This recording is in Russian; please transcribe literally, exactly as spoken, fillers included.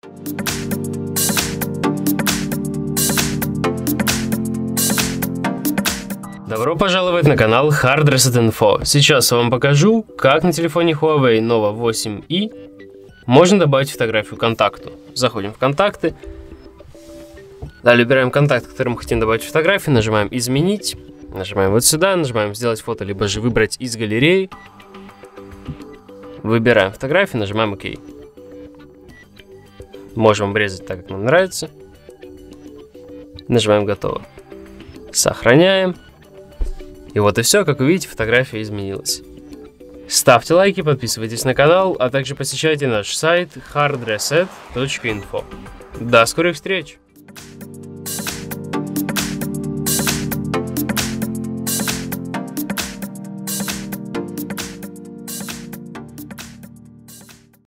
Добро пожаловать на канал Hard Reset Info. Сейчас я вам покажу, как на телефоне Huawei Nova восемь и можно добавить фотографию к контакту. Заходим в контакты. Далее выбираем контакт, к которому хотим добавить фотографию, нажимаем «Изменить», нажимаем вот сюда, нажимаем «Сделать фото», либо же выбрать из галереи. Выбираем фотографию, нажимаем «Ок». Можем обрезать так, как нам нравится. Нажимаем «Готово». Сохраняем. И вот и все, как вы видите, фотография изменилась. Ставьте лайки, подписывайтесь на канал, а также посещайте наш сайт hard reset точка info. До скорых встреч!